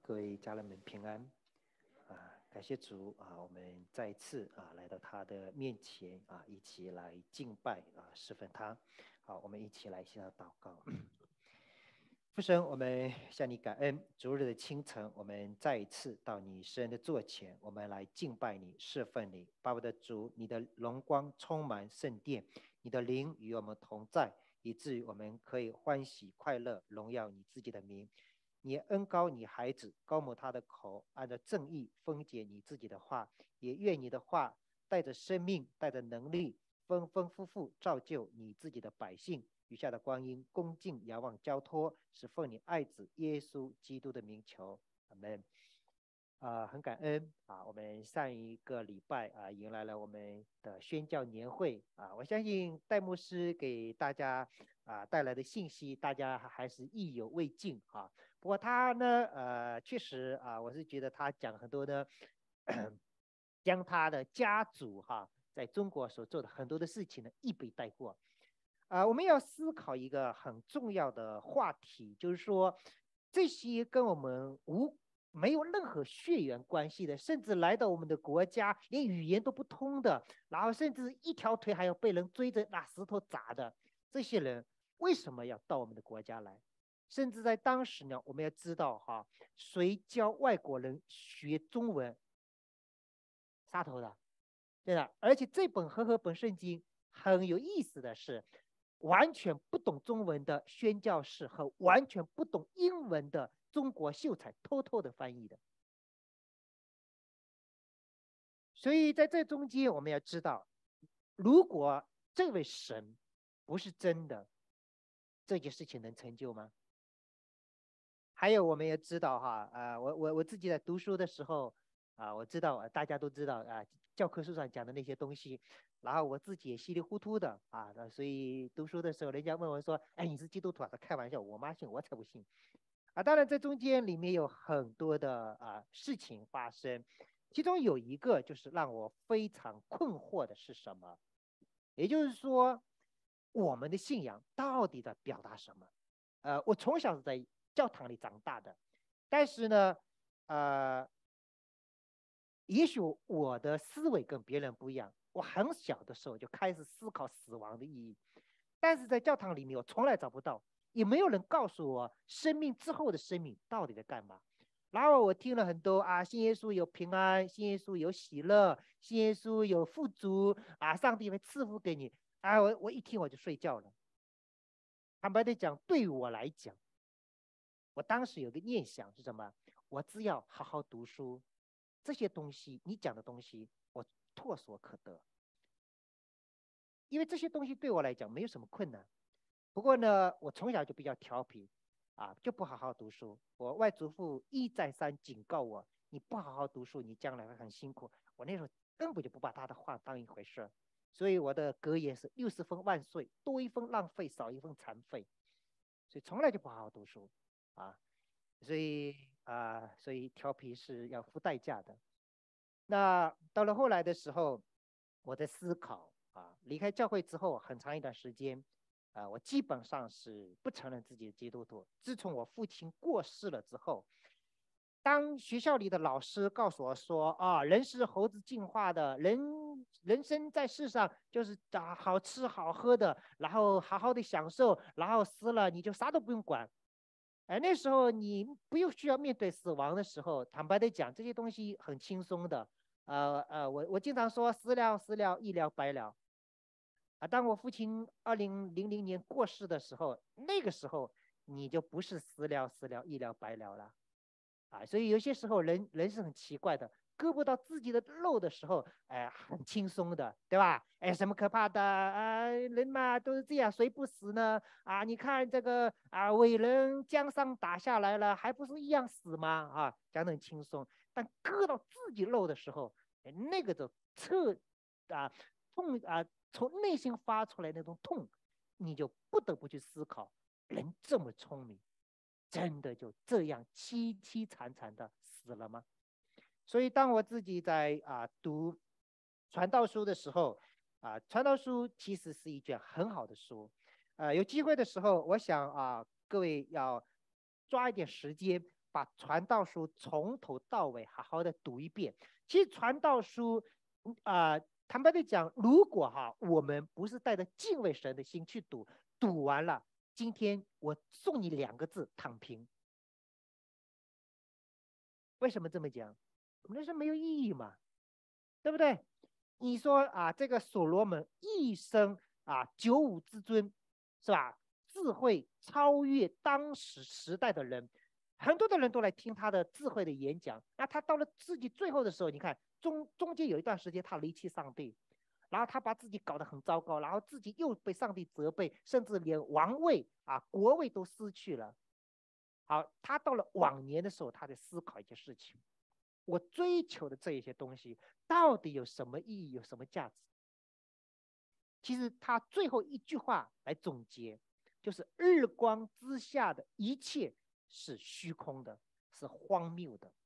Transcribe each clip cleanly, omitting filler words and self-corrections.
各位家人们平安感谢主我们再一次来到他的面前一起来敬拜侍奉他。好，我们一起来向他祷告。父神，我们向你感恩，主日的清晨，我们再一次到你施恩的座前，我们来敬拜你，侍奉你。巴不得主，你的荣光充满圣殿，你的灵与我们同在，以至于我们可以欢喜快乐，荣耀你自己的名。你恩膏你孩子，高抹他的口，按照正义分解你自己的话，也愿你的话带着生命，带着能力，丰丰富富造就你自己的百姓。余下的光阴恭敬仰望交托，是奉你爱子耶稣基督的名求，阿们。很感恩我们上一个礼拜迎来了我们的宣教年会我相信戴牧师给大家带来的信息，大家还是意犹未尽不过他呢确实我是觉得他讲很多的将他的家族在中国所做的很多的事情呢一笔带过。我们要思考一个很重要的话题，就是说这些跟我们没有任何血缘关系的，甚至来到我们的国家连语言都不通的，然后甚至一条腿还要被人追着拿石头砸的这些人，为什么要到我们的国家来？甚至在当时呢，我们要知道谁教外国人学中文？杀头的，对的。而且这本和合本圣经很有意思的是，完全不懂中文的宣教士和完全不懂英文的中国秀才偷偷的翻译的。所以在这中间我们要知道，如果这位神不是真的，这件事情能成就吗？还有我们也知道我自己在读书的时候我知道大家都知道教科书上讲的那些东西，然后我自己也稀里糊涂的所以读书的时候人家问我说，哎，你是基督徒他开玩笑，我妈信我才不信当然这中间里面有很多的事情发生，其中有一个就是让我非常困惑的是什么？也就是说我们的信仰到底在表达什么？我从小是在教堂里长大的，但是呢也许我的思维跟别人不一样，我很小的时候就开始思考死亡的意义，但是在教堂里面我从来找不到，也没有人告诉我生命之后的生命到底在干嘛。然后我听了很多信耶稣有平安，信耶稣有喜乐，信耶稣有富足上帝会赐福给你我一听我就睡觉了。坦白的讲，对于我来讲，我当时有个念想是什么？我只要好好读书，这些东西你讲的东西我唾手可得，因为这些东西对我来讲没有什么困难。不过呢我从小就比较调皮就不好好读书。我外祖父一再三警告我，你不好好读书你将来会很辛苦。我那时候根本就不把他的话当一回事，所以我的格言是60分万岁，多一分浪费，少一分残废。所以从来就不好好读书所以调皮是要付代价的。那到了后来的时候，我在思考离开教会之后很长一段时间我基本上是不承认自己的基督徒。自从我父亲过世了之后，当学校里的老师告诉我说人是猴子进化的，人生在世上就是好吃好喝的，然后好好的享受，然后死了你就啥都不用管。那时候你不用需要面对死亡的时候，坦白的讲，这些东西很轻松的。我经常说死了，一了百了。当我父亲2000年过世的时候，那个时候你就不是死了，一了百了了所以有些时候人是很奇怪的，割不到自己的肉的时候，很轻松的，对吧？什么可怕的人嘛都是这样，谁不死呢？你看这个伟人江山打下来了，还不是一样死吗？讲得很轻松，但割到自己肉的时候，那个就痛从内心发出来那种痛，你就不得不去思考，人这么聪明，真的就这样凄凄惨惨的死了吗？所以当我自己在读传道书的时候传道书其实是一卷很好的书有机会的时候我想各位要抓一点时间把传道书从头到尾好好的读一遍。其实传道书，坦白的讲，如果我们不是带着敬畏神的心去读，读完了，今天我送你2个字：躺平。为什么这么讲？那是没有意义嘛，对不对？你说这个所罗门一生95之尊，是吧？智慧超越当时时代的人，很多的人都来听他的智慧的演讲。那他到了自己最后的时候，你看中间有一段时间他离弃上帝，然后他把自己搞得很糟糕，然后自己又被上帝责备，甚至连王位国位都失去了。好，他到了晚年的时候，他在思考一件事情：我追求的这一些东西到底有什么意义，有什么价值？其实他最后一句话来总结，就是日光之下的一切是虚空的，是荒谬的。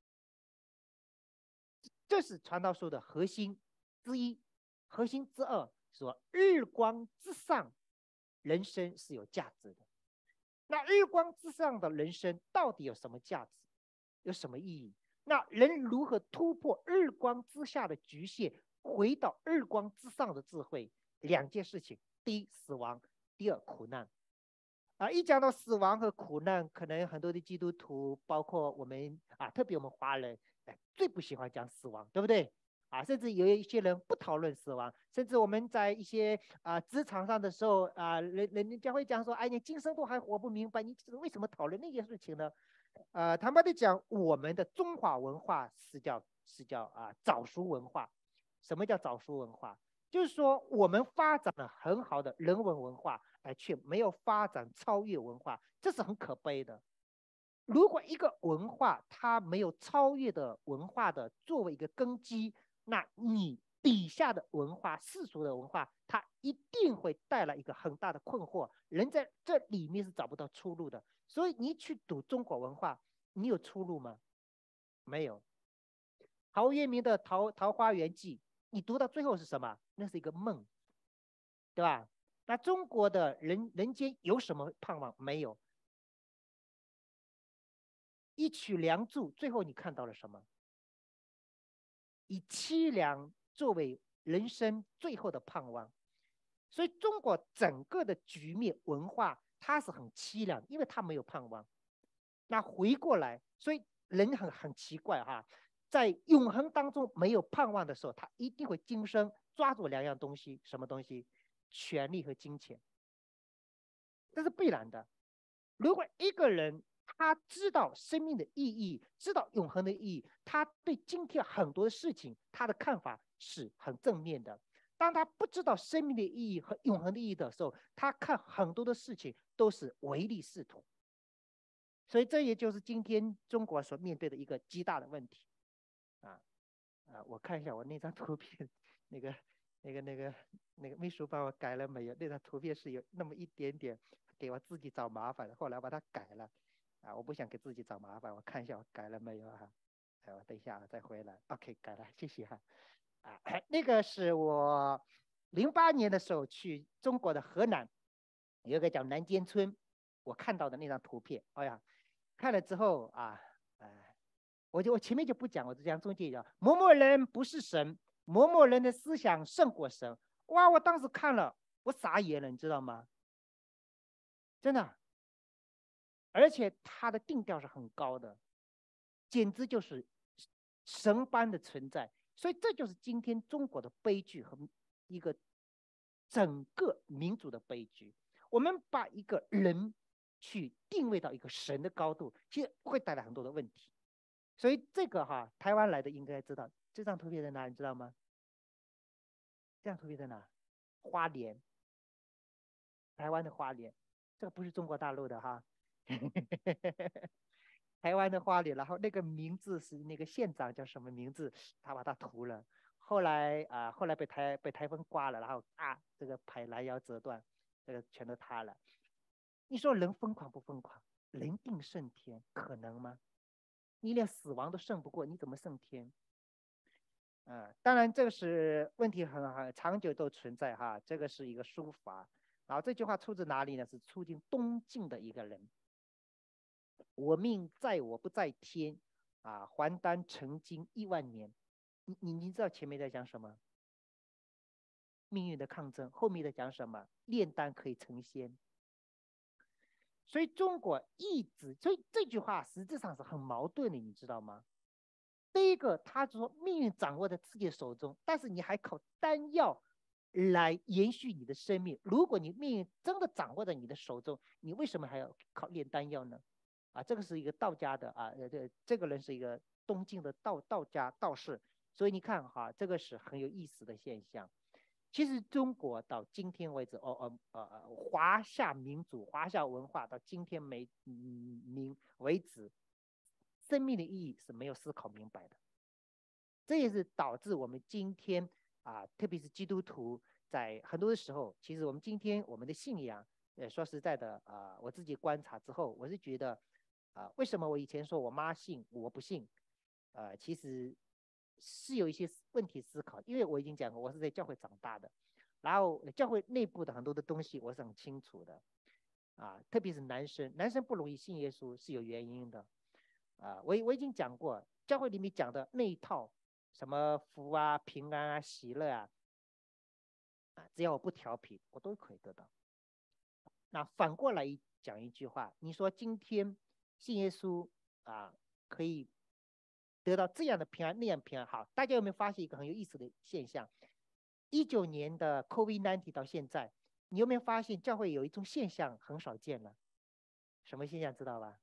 这是传道书的核心之一。核心之二说，日光之上人生是有价值的。那日光之上的人生到底有什么价值，有什么意义？那人如何突破日光之下的局限，回到日光之上的智慧？2件事情：第一，死亡；第二，苦难。一讲到死亡和苦难，可能很多的基督徒，包括我们特别我们华人，最不喜欢讲死亡，对不对？甚至有一些人不讨论死亡，甚至我们在一些职场上的时候人家会讲说，哎，你今生都还活不明白，你为什么讨论那件事情呢？坦白的讲，我们的中华文化是叫早熟文化。什么叫早熟文化？就是说我们发展了很好的人文文化，却没有发展超越文化，这是很可悲的。如果一个文化它没有超越的文化的作为一个根基，那你底下的文化、世俗的文化，它一定会带来一个很大的困惑，人在这里面是找不到出路的。所以你去读中国文化，你有出路吗？没有。陶渊明的桃花源记，你读到最后是什么？那是一个梦，对吧？那中国的人间有什么盼望？没有。一曲梁祝，最后你看到了什么？以凄凉作为人生最后的盼望。所以中国整个的局面文化，它是很凄凉，因为它没有盼望。那回过来，所以人很奇怪在永恒当中没有盼望的时候，他一定会今生抓住2样东西，什么东西？权力和金钱，这是必然的。如果一个人他知道生命的意义，知道永恒的意义，他对今天很多的事情他的看法是很正面的。当他不知道生命的意义和永恒的意义的时候，他看很多的事情都是唯利是图。所以这也就是今天中国所面对的一个极大的问题。我看一下我那张图片，那个秘书帮我改了没有？那张图片是有那么一点点给我自己找麻烦的，后来把它改了。我不想给自己找麻烦，我看一下我改了没有我等一下再回来。OK， 改了，谢谢那个是我08年的时候去中国的河南，有一个叫南尖村，我看到的那张图片。哎呀，看了之后我前面就不讲，我只讲中间讲某某人不是神，某某人的思想胜过神。哇，我当时看了我傻眼了，你知道吗？真的，而且他的定调是很高的，简直就是神般的存在。所以这就是今天中国的悲剧和一个整个民族的悲剧。我们把一个人去定位到一个神的高度，其实会带来很多的问题。所以这个台湾来的应该知道，这张图片在哪，你知道吗？这张图片在哪？花莲，台湾的花莲，这个不是中国大陆的台湾的花莲，然后那个名字是那个县长叫什么名字，他把它涂了。后来被台风刮了，然后这个牌拦腰折断，这个全都塌了。你说人疯狂不疯狂？人定胜天，可能吗？你连死亡都胜不过，你怎么胜天？当然这个是问题很长久都存在这个是一个书法。然后这句话出自哪里呢？是出自东晋的一个人我命在我不在天啊，还丹成精10000年。你知道前面在讲什么？命运的抗争。后面在讲什么？炼丹可以成仙。所以中国一直，所以这句话实质上是很矛盾的，你知道吗？第一个，他说命运掌握在自己的手中，但是你还靠丹药来延续你的生命。如果你命运真的掌握在你的手中，你为什么还要靠炼丹药呢？啊，这个是一个道家的啊，这个人是一个东晋的道家道士，所以你看哈，这个是很有意思的现象。其实中国到今天为止，华夏民族、华夏文化到今天为止，生命的意义是没有思考明白的。这也是导致我们今天啊，特别是基督徒，在很多的时候，其实我们今天我们的信仰，说实在的啊，我自己观察之后，我是觉得啊，为什么我以前说我妈信我不信，其实是有一些问题思考，因为我已经讲过，我是在教会长大的，然后教会内部的很多的东西我是很清楚的，啊，特别是男生不容易信耶稣是有原因的，啊，我已经讲过，教会里面讲的那一套什么福啊、平安啊、喜乐啊，只要我不调皮，我都可以得到。那反过来讲一句话，你说今天信耶稣啊，可以得到这样的平安那样平安。好，大家有没有发现一个很有意思的现象？19年的 COVID-19 到现在，你有没有发现教会有一种现象很少见了？什么现象知道吧？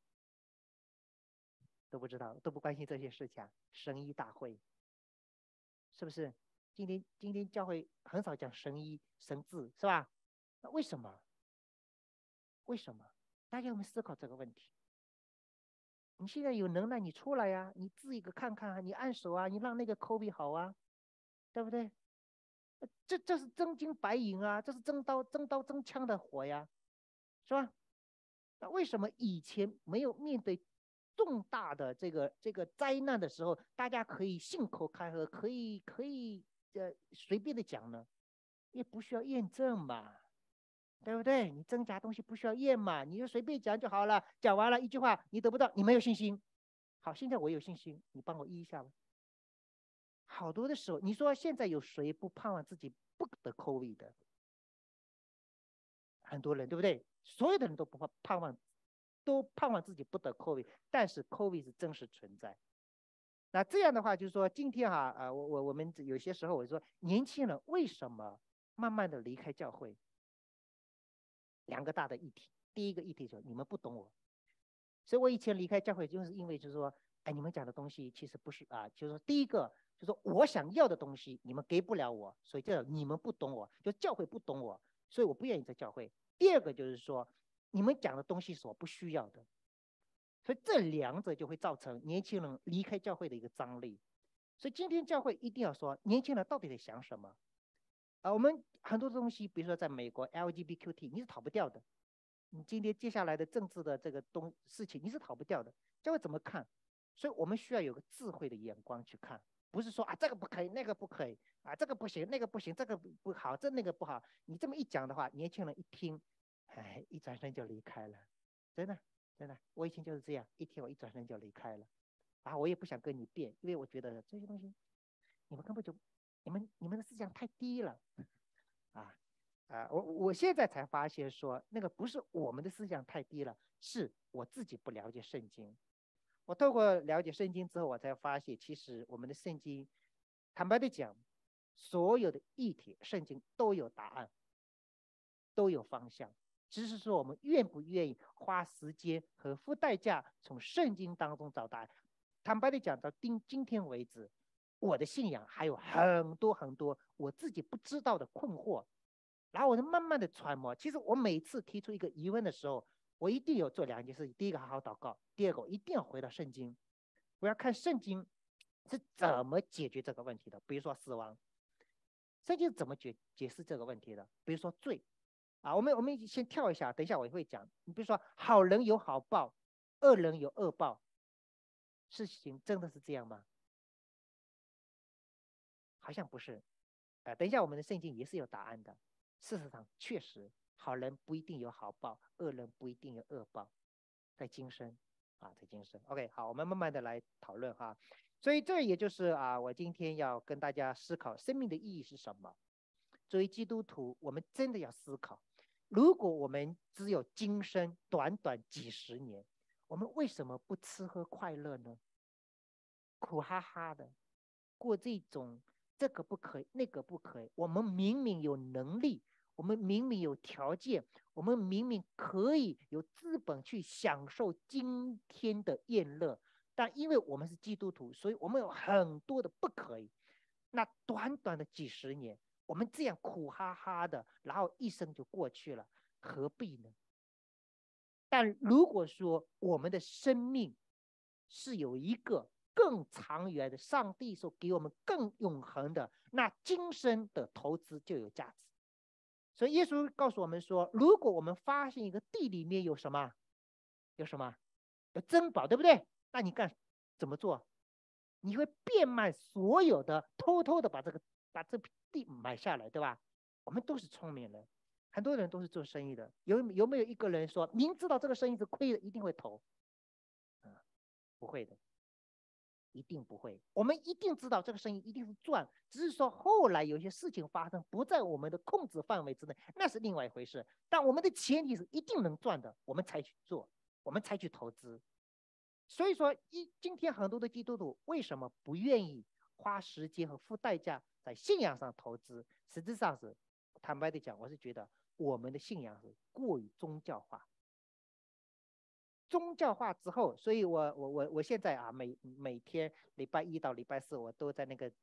都不知道，都不关心这些事情。神医大会是不是？今天教会很少讲神医神治，是吧？那为什么？为什么？大家有没有思考这个问题？你现在有能耐，你出来呀、你治一个看看啊，你按手啊，你让那个 COVID 好啊，对不对？这是真金白银啊，这是真枪的活呀，是吧？那为什么以前没有面对重大的这个灾难的时候，大家可以信口开河，可以随便的讲呢？也不需要验证嘛，对不对？你真假东西不需要验嘛，你就随便讲就好了。讲完了一句话，你得不到，你没有信心。好，现在我有信心，你帮我医一下吧。好多的时候，你说现在有谁不盼望自己不得 COVID 的？很多人，对不对？所有的人都不盼望，都盼望自己不得 COVID，但是 COVID 是真实存在。那这样的话，就是说今天哈，我们有些时候我说，年轻人为什么慢慢的离开教会？两个大的议题，第一个议题就是你们不懂我，所以我以前离开教会就是因为就是说，哎，你们讲的东西其实不是啊，就是说第一个就是说我想要的东西你们给不了我，所以这你们不懂我，就教会不懂我，所以我不愿意在教会。第二个就是说，你们讲的东西是我不需要的，所以这两者就会造成年轻人离开教会的一个张力。所以今天教会一定要说，年轻人到底在想什么？我们很多东西，比如说在美国 LGBTQT，你是逃不掉的。你今天接下来的政治的这个事情，你是逃不掉的。教会怎么看？所以我们需要有个智慧的眼光去看，不是说啊这个不可以，那个不可以啊，这个不行，那个不行，这个不好，这那个不好。你这么一讲的话，年轻人一听，哎，一转身就离开了。真的，真的，我以前就是这样，一听我一转身就离开了。啊，我也不想跟你辩，因为我觉得这些东西，你们根本就，你们的思想太低了，啊。我现在才发现说，那个不是我们的思想太低了，是我自己不了解圣经。我透过了解圣经之后，我才发现，其实我们的圣经，坦白的讲，所有的议题，圣经都有答案，都有方向，只是说我们愿不愿意花时间和付代价从圣经当中找答案。坦白的讲，到今天为止，我的信仰还有很多很多我自己不知道的困惑。然后我就慢慢的揣摩。其实我每次提出一个疑问的时候，我一定有做两件事情：第一个好好祷告，第二个我一定要回到圣经，我要看圣经是怎么解决这个问题的。比如说死亡，圣经怎么解释这个问题的？比如说罪，我们先跳一下，等一下我也会讲。你比如说好人有好报，恶人有恶报，事情真的是这样吗？好像不是。等一下我们的圣经也是有答案的。事实上，确实好人不一定有好报，恶人不一定有恶报，在今生。 在今生。OK， 好，我们慢慢的来讨论哈。所以这也就是我今天要跟大家思考生命的意义是什么。作为基督徒，我们真的要思考，如果我们只有今生短短几十年，我们为什么不吃喝快乐呢？苦哈哈的过这种这个不可以那个不可以，我们明明有能力，我们明明有条件，我们明明可以有资本去享受今天的宴乐，但因为我们是基督徒，所以我们有很多的不可以。那短短的几十年，我们这样苦哈哈的，然后一生就过去了，何必呢？但如果说我们的生命是有一个更长远的，上帝所给我们更永恒的，那今生的投资就有价值。所以耶稣告诉我们说，如果我们发现一个地里面有什么，有珍宝，对不对？那你怎么做？你会变卖所有的，偷偷的把这地买下来，对吧？我们都是聪明人，很多人都是做生意的，有没有一个人说明知道这个生意是亏的，一定会投？不会的，一定不会。我们一定知道这个生意一定是赚，只是说后来有些事情发生不在我们的控制范围之内，那是另外一回事。但我们的前提是一定能赚的，我们才去做，我们才去投资。所以说，今天很多的基督徒为什么不愿意花时间和付代价在信仰上投资？实质上是，坦白的讲，我是觉得我们的信仰是过于宗教化。宗教化之后，所以我现在每天礼拜一到礼拜四，我都在那个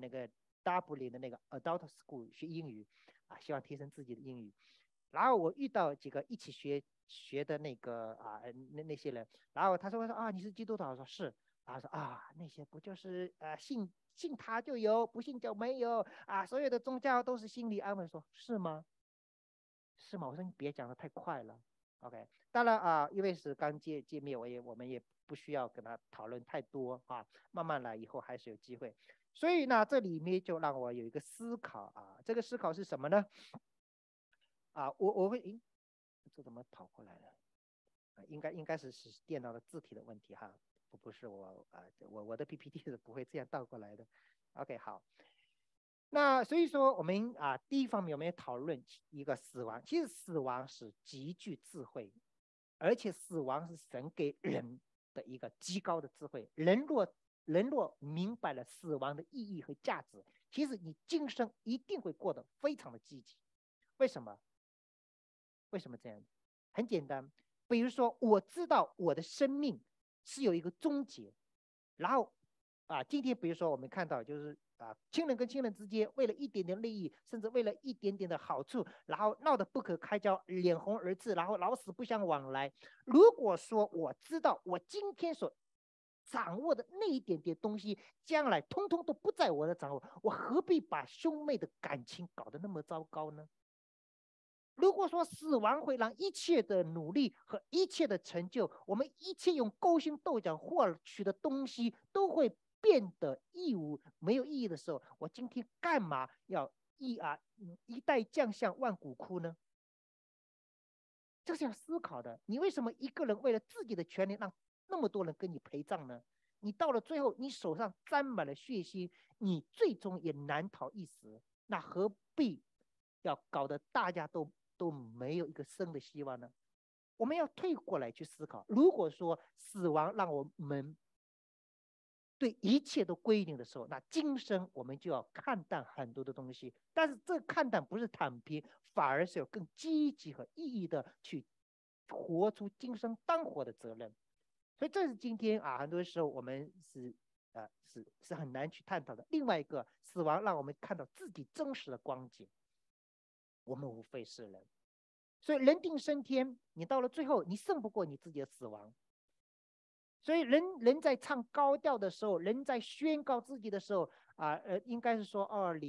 Dublin 的那个 Adult School 学英语希望提升自己的英语。然后我遇到几个一起学的那个那些人，然后他说你是基督徒？我说是。然后说那些不就是信他就有，不信就没有所有的宗教都是心理安慰。说是吗？是吗？我说你别讲的太快了。OK， 当然因为是刚见面，我们也不需要跟他讨论太多慢慢来，以后还是有机会。所以呢，这里面就让我有一个思考这个思考是什么呢？我会这怎么跑过来了？应该是电脑的字体的问题哈，不是我的 PPT 是不会这样倒过来的。OK， 好。那所以说我们第一方面我们也讨论一个死亡，其实死亡是极具智慧，而且死亡是神给人的一个极高的智慧。人若明白了死亡的意义和价值，其实你今生一定会过得非常的积极。为什么？为什么这样？很简单，比如说我知道我的生命是有一个终结，然后今天比如说我们看到就是亲人跟亲人之间为了一点点利益，甚至为了一点点的好处，然后闹得不可开交，脸红耳赤，然后老死不相往来。如果说我知道我今天所掌握的那一点点东西，将来通通都不在我的掌握，我何必把兄妹的感情搞得那么糟糕呢？如果说死亡会让一切的努力和一切的成就，我们一切用勾心斗角获取的东西都会变得没有意义的时候，我今天干嘛要一代将相万骨枯呢？这是要思考的。你为什么一个人为了自己的权利让那么多人跟你陪葬呢？你到了最后，你手上沾满了血腥，你最终也难逃一死。那何必要搞得大家都没有一个生的希望呢？我们要退过来去思考，如果说死亡让我们对一切都归零的时候，那今生我们就要看淡很多的东西。但是这看淡不是躺平，反而是有更积极和意义的去活出今生当活的责任。所以这是今天很多时候我们是很难去探讨的。另外一个，死亡让我们看到自己真实的光景，我们无非是人。所以人定胜天，你到了最后，你胜不过你自己的死亡。所以人在唱高调的时候，人在宣告自己的时候应该是说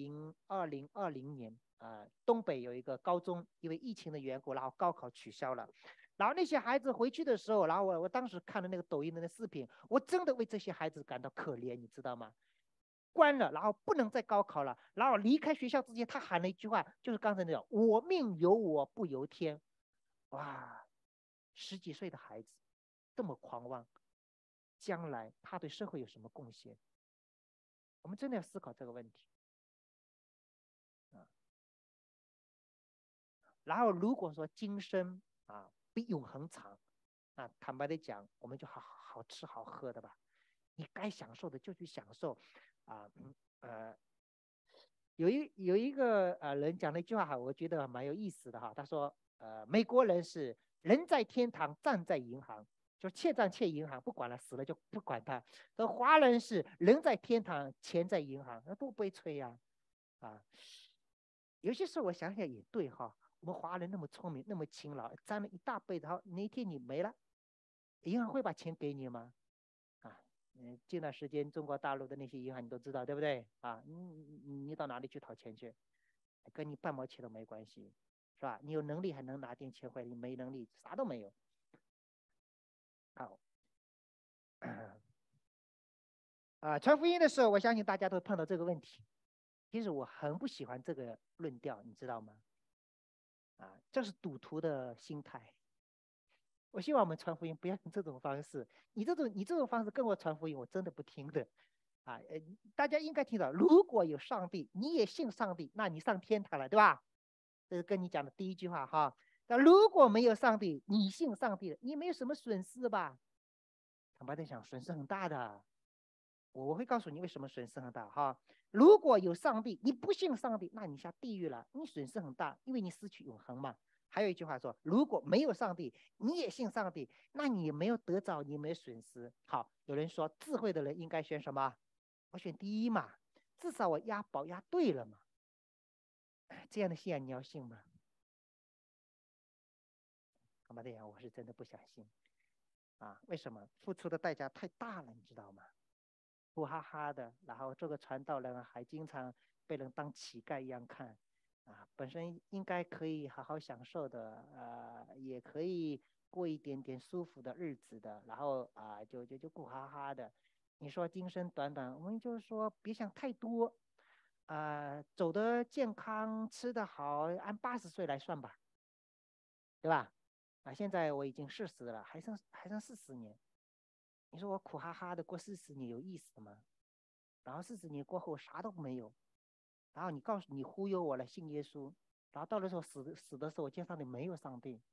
2020年东北有一个高中因为疫情的缘故，然后高考取消了，然后那些孩子回去的时候，然后我当时看了那个抖音的那视频，我真的为这些孩子感到可怜，你知道吗？关了，然后不能再高考了，然后离开学校之前，他喊了一句话，就是刚才那种"我命由我不由天"。哇，10几岁的孩子这么狂妄，将来他对社会有什么贡献？我们真的要思考这个问题。然后如果说今生比永恒长，坦白的讲，我们就好吃好喝的吧，你该享受的就去享受。有一个人讲了一句话我觉得蛮有意思的哈，他说美国人是人在天堂，站在银行，就欠账欠银行，不管了，死了就不管他。说华人是人在天堂，钱在银行，那多悲催呀！有些时候我想想也对哈，我们华人那么聪明，那么勤劳，赚了一大辈子，好，哪一天你没了，银行会把钱给你吗？近段时间中国大陆的那些银行你都知道对不对你到哪里去讨钱去？跟你半毛钱都没关系，是吧？你有能力还能拿点钱回来，你没能力啥都没有。好，传福音的时候，我相信大家都碰到这个问题。其实我很不喜欢这个论调，你知道吗？这是赌徒的心态。我希望我们传福音不要用这种方式，你这种方式跟我传福音，我真的不听的。大家应该听到，如果有上帝，你也信上帝，那你上天堂了，对吧？这是跟你讲的第一句话哈。但如果没有上帝，你信上帝，你没有什么损失吧？坦白的讲，损失很大的。我会告诉你为什么损失很大哈。如果有上帝，你不信上帝，那你下地狱了，你损失很大，因为你失去永恒嘛。还有一句话说，如果没有上帝，你也信上帝，那你没有得着，你没有损失。好，有人说智慧的人应该选什么？我选第一嘛，至少我押宝押对了嘛。这样的信仰你要信吗？好吧，这样我是真的不想信为什么？付出的代价太大了，你知道吗？苦哈哈的，然后这个传道人还经常被人当乞丐一样看本身应该可以好好享受的也可以过一点点舒服的日子的，然后就苦哈哈的。你说今生短短，我们就是说别想太多走得健康，吃得好，按80岁来算吧，对吧？现在我已经40了，还剩40年。你说我苦哈哈的过40年有意思吗？然后40年过后啥都没有，然后你告诉你忽悠我来信耶稣，然后到了时候死的时候，我见上帝没有上帝。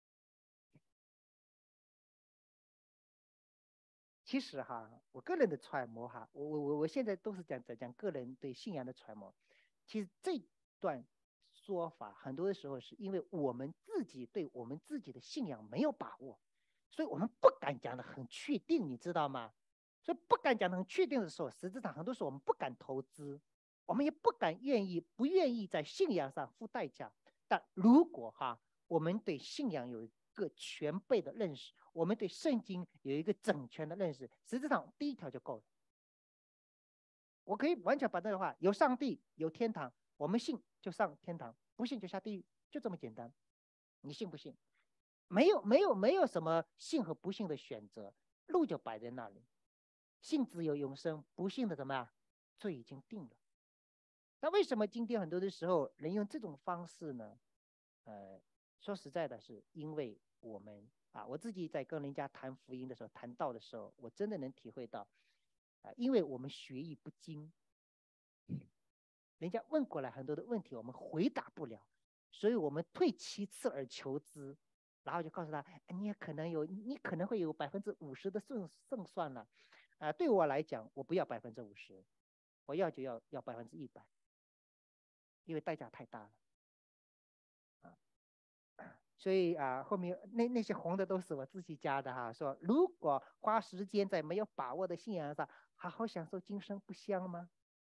其实我个人的揣摩我现在都是在讲个人对信仰的揣摩。其实这段说法很多的时候是因为我们自己对我们自己的信仰没有把握，所以我们不敢讲的很确定，你知道吗？所以不敢讲的很确定的时候，实质上很多时候我们不敢投资，我们也不愿意在信仰上付代价。但如果我们对信仰有一个全备的认识，我们对圣经有一个整全的认识，实质上第一条就够了。我可以完全把这个话，有上帝，有天堂，我们信就上天堂，不信就下地狱，就这么简单。你信不信？没有什么信和不信的选择，路就摆在那里。信只有永生，不信的怎么样？罪已经定了。那为什么今天很多的时候人用这种方式呢？说实在的，是因为我们我自己在跟人家谈福音的时候，谈道的时候，我真的能体会到因为我们学艺不精，人家问过来很多的问题，我们回答不了，所以我们退其次而求之，然后就告诉他，你可能会有50%的胜算了。对我来讲，我不要50%，我要100%，因为代价太大了所以后面那些红的都是我自己加的说如果花时间在没有把握的信仰上，好好享受今生，不香吗？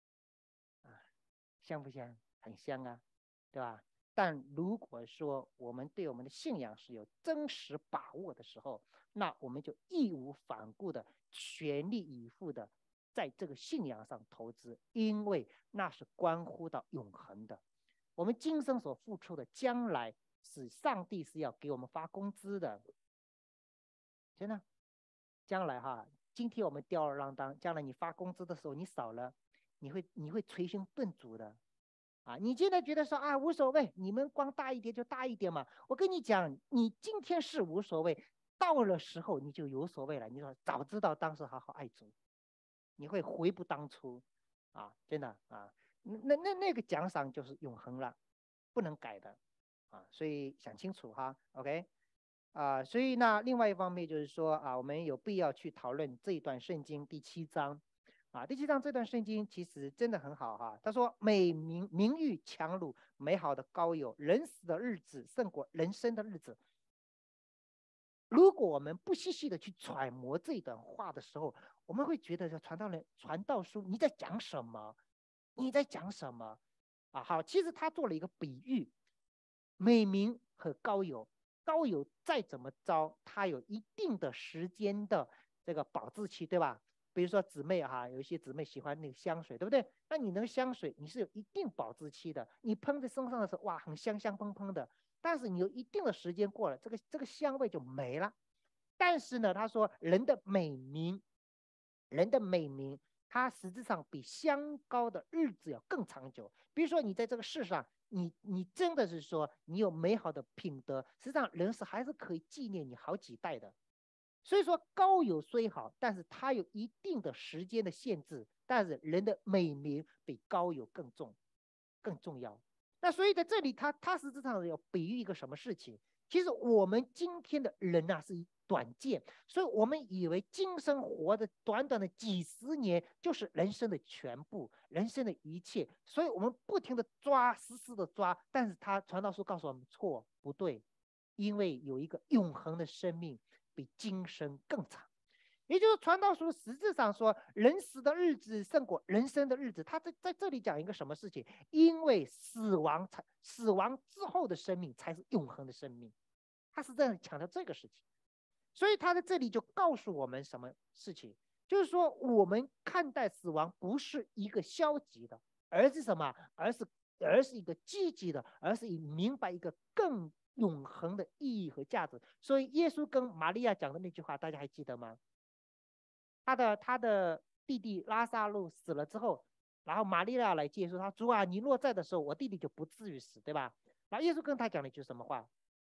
香不香？很香啊，对吧？但如果说我们对我们的信仰是有真实把握的时候，那我们就义无反顾的、全力以赴的在这个信仰上投资，因为那是关乎到永恒的。我们今生所付出的，将来是上帝是要给我们发工资的，真的。将来今天我们吊儿郎当，将来你发工资的时候你少了，你会捶胸顿足的你现在觉得说无所谓，你们光大一点就大一点嘛。我跟你讲，你今天是无所谓， 到了时候你就有所谓了。你说早知道当时好好爱主，你会悔不当初啊！真的啊，那个奖赏就是永恒了，不能改的啊！所以想清楚哈 ，OK。所以呢，另外一方面就是说我们有必要去讨论这一段圣经第7章第7章这段圣经其实真的很好哈。他说：美名誉强辱美好的高有，人死的日子胜过人生的日子。如果我们不细细的去揣摩这一段话的时候，我们会觉得传道书你在讲什么？你在讲什么？好，其实他做了一个比喻，美名和高有。高有再怎么着，它有一定的时间的这个保质期，对吧？比如说姊妹有一些姊妹喜欢那个香水，对不对？那你那个香水你是有一定保质期的，你喷在身上的时候，哇，很香香喷喷的。但是你有一定的时间过了，这个香味就没了。但是呢，他说人的美名，它实质上比香膏的日子要更长久。比如说你在这个世上，你真的是说你有美好的品德，实际上人是还是可以纪念你好几代的。所以说高有虽好，但是它有一定的时间的限制。但是人的美名比高有更重要。那所以在这里他实质上要比喻一个什么事情？其实我们今天的人是短见，所以我们以为今生活的短短的几十年就是人生的全部，人生的一切，所以我们不停的抓，死死的抓。但是他传道书告诉我们错不对，因为有一个永恒的生命比今生更长。也就是传道书实质上说，人死的日子胜过人生的日子。他在这里讲一个什么事情？因为死亡之后的生命才是永恒的生命，他是这样强调这个事情。所以他在这里就告诉我们什么事情？就是说我们看待死亡不是一个消极的，而是什么？而是一个积极的，而是明白一个更永恒的意义和价值。所以耶稣跟玛利亚讲的那句话，大家还记得吗？他的弟弟拉撒路死了之后，然后玛利亚来接说他主啊，你若在的时候，我弟弟就不至于死，对吧？然后耶稣跟他讲了一句什么话？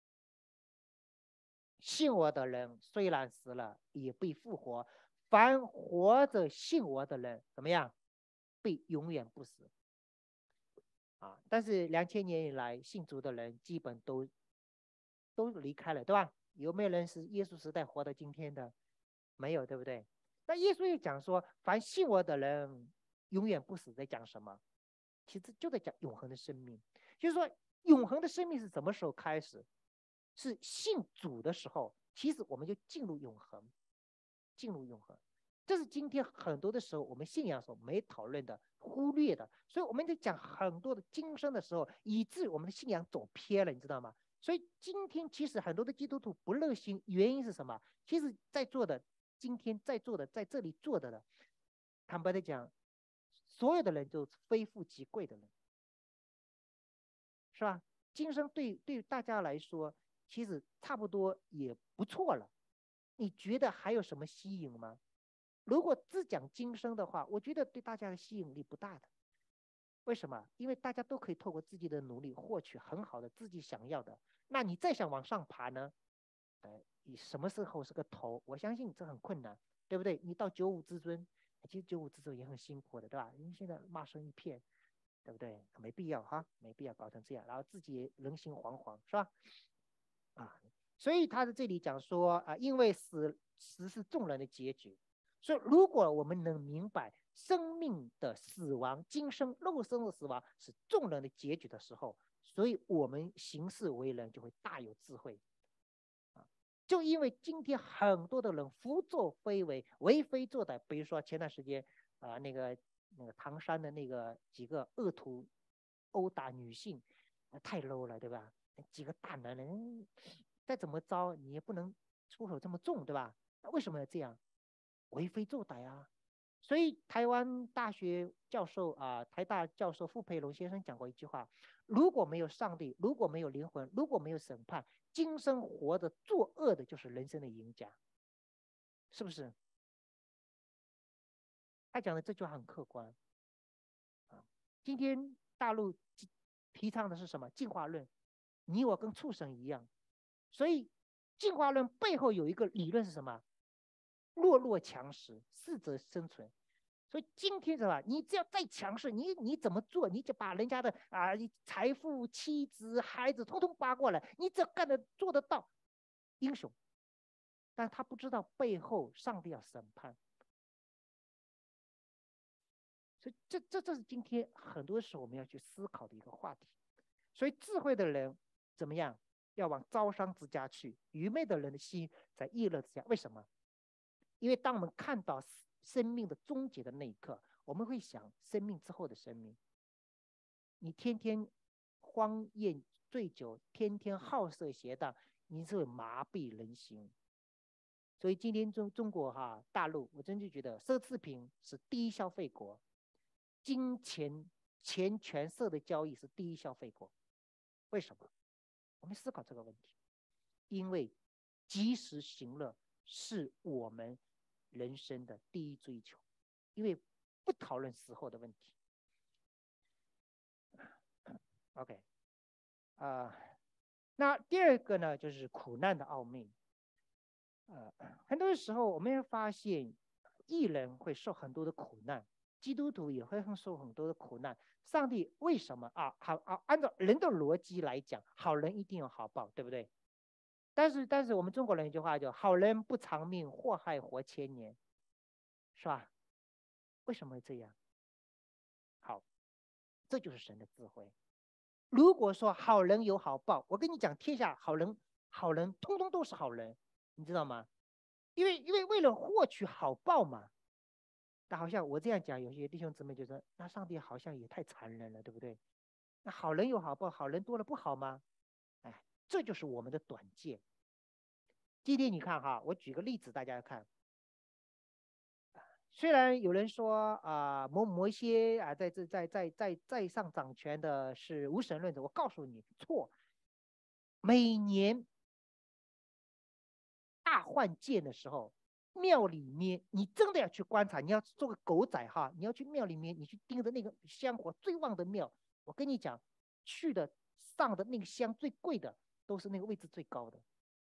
信我的人虽然死了，也被复活；凡活着信我的人，怎么样？被永远不死。但是2000年以来，信主的人基本都离开了，对吧？有没有人是耶稣时代活到今天的？没有，对不对？那耶稣又讲说，凡信我的人永远不死，在讲什么？其实就在讲永恒的生命。就是说，永恒的生命是什么时候开始？是信主的时候，其实我们就进入永恒，这是今天很多的时候我们信仰所没讨论的、忽略的。所以我们在讲很多的今生的时候，以致我们的信仰走偏了，你知道吗？所以今天其实很多的基督徒不热心，原因是什么？其实今天在座的在这里坐的，坦白的讲，所有的人都非富即贵的人，是吧？今生对大家来说，其实差不多也不错了。你觉得还有什么吸引吗？如果只讲今生的话，我觉得对大家的吸引力不大的。为什么？因为大家都可以透过自己的努力获取很好的自己想要的。那你再想往上爬呢？你什么时候是个头？我相信这很困难，对不对？你到95之尊，其实95之尊也很辛苦的，对吧？因为现在骂声一片，对不对？没必要哈，没必要搞成这样，然后自己人心惶惶，是吧？所以他在这里讲说因为死是众人的结局，所以如果我们能明白生命的死亡、今生肉身的死亡是众人的结局的时候，所以我们行事为人就会大有智慧。就因为今天很多的人胡作非为、为非作歹，比如说前段时间那个唐山的那个几个恶徒殴打女性，太 low 了，对吧？几个大男人，再怎么着你也不能出手这么重，对吧？为什么要这样？为非作歹啊！所以台湾大学教授台大教授傅培龙先生讲过一句话：如果没有上帝，如果没有灵魂，如果没有审判，今生活着作恶的就是人生的赢家，是不是？他讲的这句话很客观今天大陆提倡的是什么？进化论，你我跟畜生一样，所以进化论背后有一个理论是什么？弱强食，适者生存。所以今天是吧？你只要再强势，你怎么做？你就把人家的财富、妻子、孩子通通扒过来，你只要做得到，英雄。但他不知道背后上帝要审判。所以这是今天很多时候我们要去思考的一个话题。所以智慧的人怎么样？要往招商之家去。愚昧的人的心在逸乐之家。为什么？因为当我们看到生命的终结的那一刻，我们会想生命之后的生命。你天天荒宴醉酒，天天好色邪荡，你是会麻痹人心。所以今天中国大陆，我真就觉得奢侈品是第一消费国，金钱权色的交易是第一消费国。为什么？我们思考这个问题。因为及时行乐是我们人生的第一追求，因为不讨论死后的问题。OK，那第二个呢，就是苦难的奥秘。很多时候我们会发现，艺人会受很多的苦难，基督徒也会受很多的苦难。上帝为什么按照人的逻辑来讲，好人一定有好报，对不对？但是我们中国人一句话叫"好人不长命，祸害活千年"，是吧？为什么会这样？好，这就是神的智慧。如果说好人有好报，我跟你讲，天下好人通通都是好人，你知道吗？因为为了获取好报嘛。但好像我这样讲，有些弟兄姊妹就说，那上帝好像也太残忍了，对不对？那好人有好报，好人多了不好吗？哎，这就是我们的短见。今天你看我举个例子大家看。虽然有人说某一些在上掌权的是无神论者，我告诉你错。每年大换届的时候，庙里面你真的要去观察，你要做个狗仔你要去庙里面，你去盯着那个香火最旺的庙。我跟你讲，去的上的那个香最贵的，都是那个位置最高的，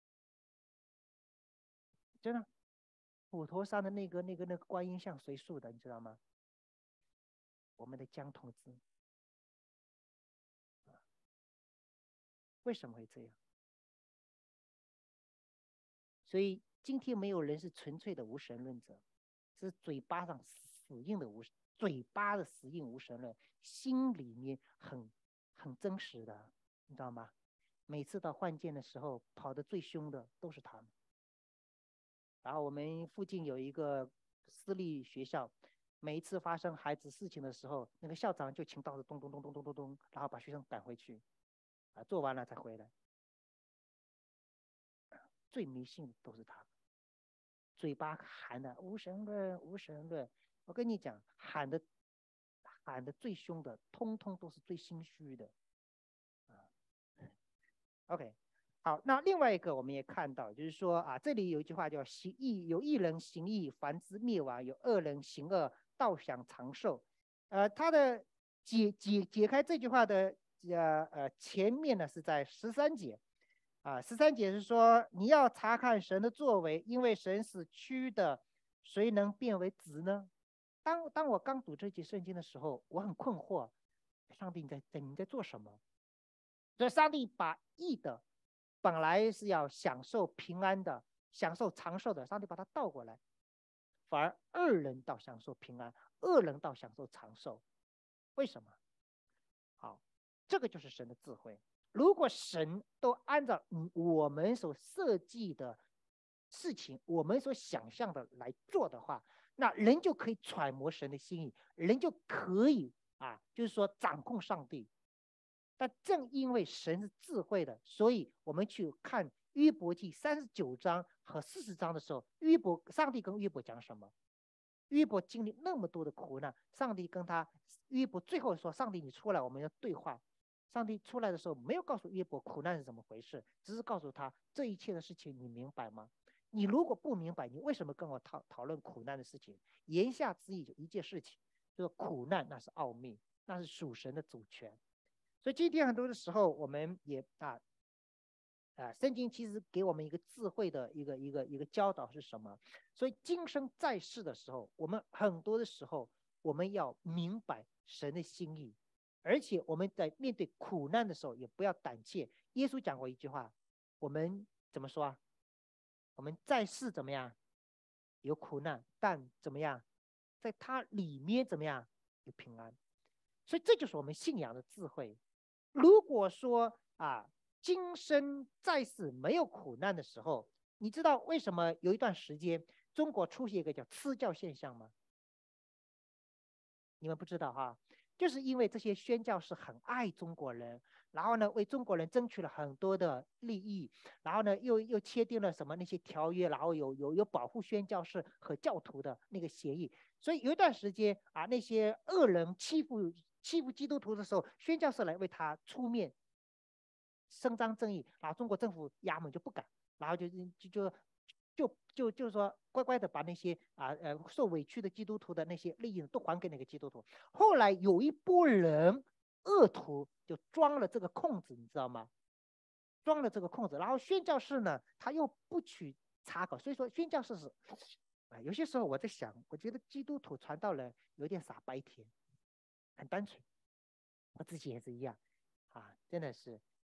真的。普陀山的那个观音像谁塑的，你知道吗？我们的江同志。为什么会这样？所以今天没有人是纯粹的无神论者，是嘴巴上死硬的嘴巴的死硬无神论，心里面很真实的，你知道吗？每次到换届的时候，跑得最凶的都是他们。然后我们附近有一个私立学校，每一次发生孩子事情的时候，那个校长就请刀子咚咚咚咚咚咚咚，然后把学生赶回去，做完了才回来。最迷信的都是他们，嘴巴喊的无神论无神论。我跟你讲，喊的最凶的，通通都是最心虚的。OK， 好，那另外一个我们也看到，就是说这里有一句话叫行义，有一人行义，凡之灭亡；有恶人行恶，道享长寿。他的解开这句话的前面呢是在13节。13节是说你要查看神的作为，因为神是曲的，谁能变为直呢？当我刚读这节圣经的时候，我很困惑，上帝你在做什么？所以上帝把义的本来是要享受平安的，享受长寿的，上帝把它倒过来，反而恶人倒享受平安，恶人倒享受长寿。为什么？好，这个就是神的智慧。如果神都按照我们所设计的事情，我们所想象的来做的话，那人就可以揣摩神的心意，人就可以就是说掌控上帝。但正因为神是智慧的，所以我们去看约伯记39章和40章的时候，上帝跟约伯讲什么？约伯经历那么多的苦难，上帝跟约伯最后说：“上帝，你出来，我们要对话。”上帝出来的时候没有告诉约伯苦难是怎么回事，只是告诉他这一切的事情你明白吗？你如果不明白，你为什么跟我讨论苦难的事情？言下之意就一件事情，就是苦难那是奥秘，那是属神的主权。所以今天很多的时候，我们也圣经其实给我们一个智慧的一个教导是什么？所以今生在世的时候，我们很多的时候，我们要明白神的心意，而且我们在面对苦难的时候，也不要胆怯。耶稣讲过一句话，我们怎么说啊？我们在世怎么样？有苦难，但怎么样？在它里面怎么样？有平安。所以这就是我们信仰的智慧。如果说今生在世没有苦难的时候，你知道为什么有一段时间中国出现一个叫吃教现象吗？你们不知道哈，就是因为这些宣教士很爱中国人，然后呢为中国人争取了很多的利益，然后呢又签订了什么那些条约，然后有保护宣教士和教徒的那个协议，所以有一段时间那些恶人欺负基督徒的时候，宣教士来为他出面伸张正义，然后中国政府衙门就不敢，然后就是说乖乖的把那些受委屈的基督徒的那些利益都还给那个基督徒。后来有一波人恶徒就装了这个空子，你知道吗？装了这个空子，然后宣教士呢他又不取查考，所以说宣教士是有些时候我在想，我觉得基督徒传道人有点傻白甜，很单纯，我自己也是一样真的是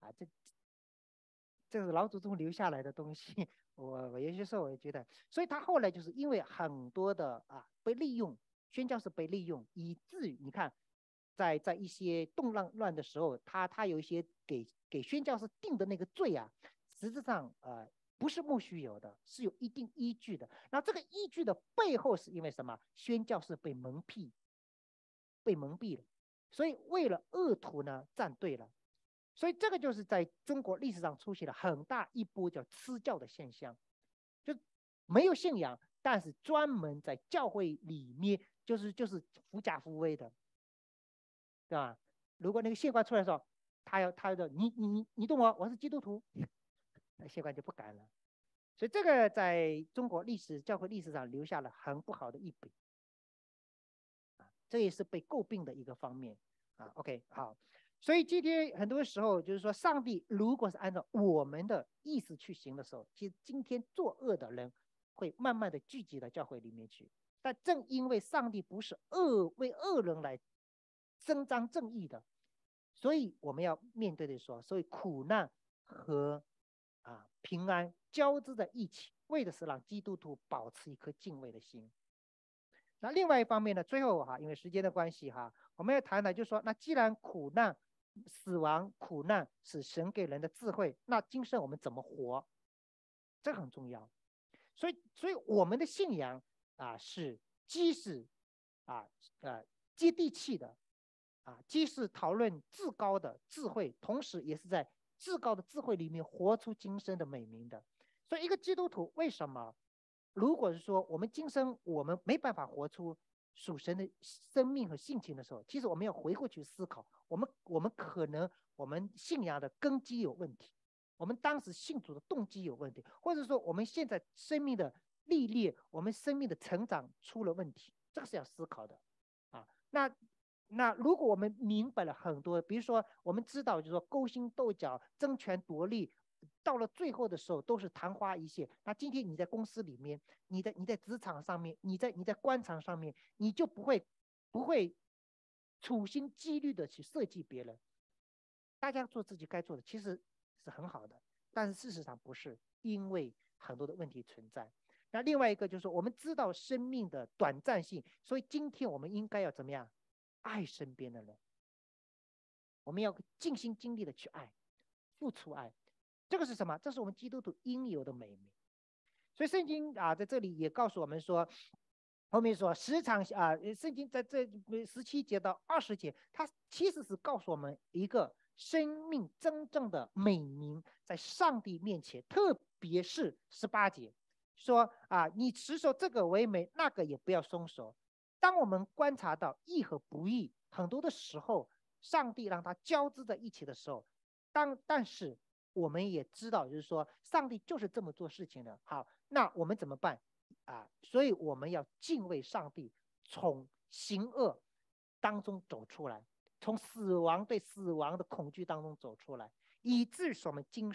这是老祖宗留下来的东西，我有些时候我也觉得，所以他后来就是因为很多的被利用，宣教士被利用，以至于你看，在一些动乱的时候，他有一些给宣教士定的那个罪实质上不是莫须有的，是有一定依据的。那这个依据的背后是因为什么？宣教士被蒙蔽了，所以为了恶徒呢站队了。所以这个就是在中国历史上出现了很大一波叫吃教的现象，就没有信仰，但是专门在教会里面就是狐假虎威的，对吧？如果那个县官出来的时候，他要的你懂我是基督徒，那县官就不敢了。所以这个在中国教会历史上留下了很不好的一笔这也是被诟病的一个方面OK， 好。所以今天很多时候就是说，上帝如果是按照我们的意思去行的时候，其实今天作恶的人会慢慢的聚集到教会里面去。但正因为上帝不是为恶人来伸张正义的，所以我们要面对的说，所以苦难和平安交织在一起，为的是让基督徒保持一颗敬畏的心。那另外一方面呢，最后因为时间的关系我们要谈的就是说，那既然苦难、死亡、苦难是神给人的智慧，那今生我们怎么活？这很重要。所以我们的信仰是既是接地气的既是讨论至高的智慧，同时也是在至高的智慧里面活出今生的美名的。所以一个基督徒为什么？如果是说我们今生我们没办法活出属神的生命和性情的时候，其实我们要回过去思考，我们可能我们信仰的根基有问题，我们当时信主的动机有问题，或者说我们现在生命的历练，我们生命的成长出了问题，这个是要思考的那如果我们明白了很多，比如说我们知道就是说勾心斗角、争权夺利，到了最后的时候都是昙花一现。那今天你在公司里面，你在职场上面，你在官场上面，你就不会处心积虑的去设计别人，大家做自己该做的，其实是很好的。但是事实上不是，因为很多的问题存在。那另外一个就是说，我们知道生命的短暂性，所以今天我们应该要怎么样？爱身边的人，我们要尽心尽力的去爱，付出爱。这个是什么？这是我们基督徒应有的美名。所以圣经在这里也告诉我们说，后面说时常圣经在这17节到20节，它其实是告诉我们一个生命真正的美名在上帝面前，特别是18节说你持守这个为美，那个也不要松手。当我们观察到义和不义，很多的时候，上帝让它交织在一起的时候，但是我们也知道，就是说，上帝就是这么做事情的。好，那我们怎么办所以我们要敬畏上帝，从行恶当中走出来，从对死亡的恐惧当中走出来，以致我们今生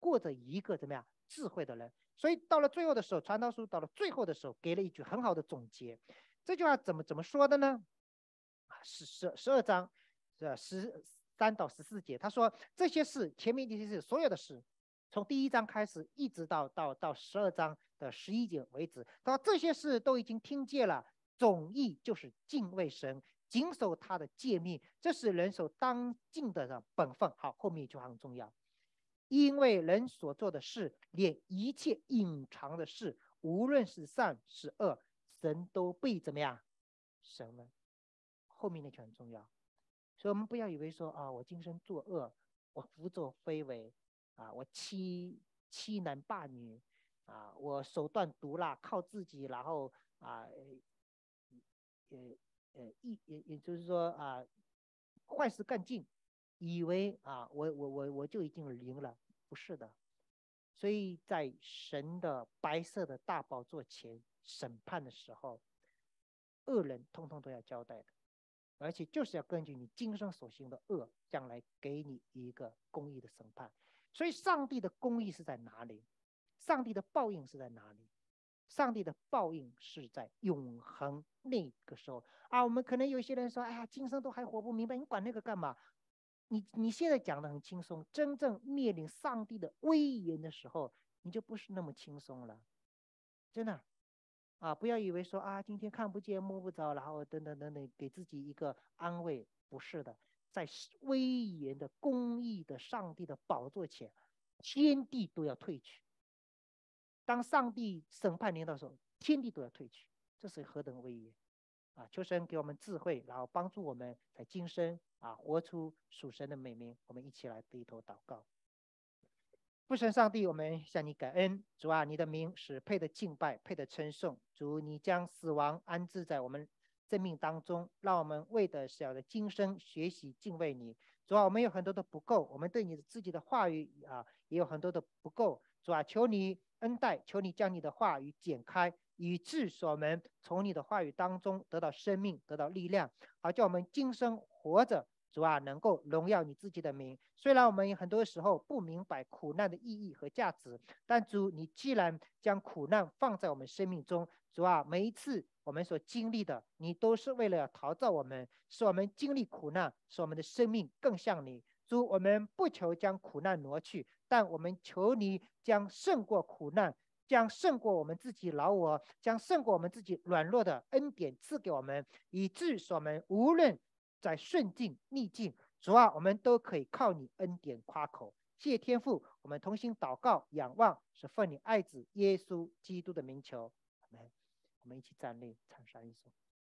过着一个怎么样智慧的人。所以到了最后的时候，传道书到了最后的时候，给了一句很好的总结。这句话怎么说的呢？12章13到14节，他说这些事，前面这些事，所有的事，从第1章开始，一直到12章的11节为止，他说这些事都已经听见了。总意就是敬畏神，谨守他的诫命，这是人所当尽的本分。好，后面一句话很重要，因为人所做的事，连一切隐藏的事，无论是善是恶，神都被怎么样审问。后面那句很重要，所以我们不要以为说啊，我今生作恶，我胡作非为啊，我欺男霸女啊，我手段毒辣，靠自己，然后啊，也就是说啊，坏事干尽，以为啊，我就已经赢了，不是的。所以在神的白色的大宝座前审判的时候，恶人通通都要交代的，而且就是要根据你今生所行的恶，将来给你一个公义的审判。所以上帝的公义是在哪里？上帝的报应是在哪里？上帝的报应是在永恒那个时候啊！我们可能有些人说：“哎呀，今生都还活不明白，你管那个干嘛？”你现在讲的很轻松，真正面临上帝的威严的时候，你就不是那么轻松了，真的啊！不要以为说啊，今天看不见摸不着，然后等等等等，给自己一个安慰，不是的，在威严的公义的上帝的宝座前，天地都要退去。当上帝审判临到的时候，天地都要退去，这是何等威严啊！求神给我们智慧，然后帮助我们在今生啊活出属神的美名。我们一起来低头祷告。父神上帝，我们向你感恩，主啊，你的名是配得敬拜，配得称颂。主，你将死亡安置在我们生命当中，让我们为的是要在今生学习敬畏你。主啊，我们有很多的不够，我们对你自己的话语啊也有很多的不够。主啊，求你恩待，求你将你的话语剪开，以致使我们从你的话语当中得到生命，得到力量，好叫我们今生活着。主啊，能够荣耀你自己的名。虽然我们很多时候不明白苦难的意义和价值，但主，你既然将苦难放在我们生命中，主啊，每一次我们所经历的，你都是为了要陶造我们，使我们经历苦难，使我们的生命更像你。主，我们不求将苦难挪去，但我们求你将胜过苦难，将胜过我们自己老我，将胜过我们自己软弱的恩典赐给我们，以致使我们无论在顺境逆境，主啊，我们都可以靠你恩典夸口。谢天父，我们同心祷告仰望，是奉你爱子耶稣基督的名求，阿们。我们一起站立，唱上一首。